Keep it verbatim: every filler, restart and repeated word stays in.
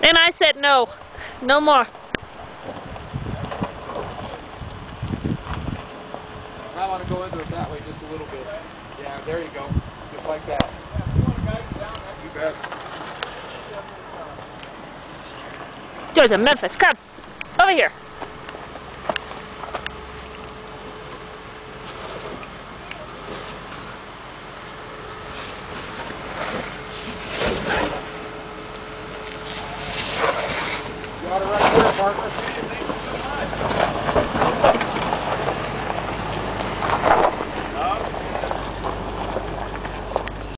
And I said no. No more. I want to go into it that way just a little bit. Yeah, there you go. Just like that. You bet. Joseph, Memphis, come. Over here. You got it right there, partner.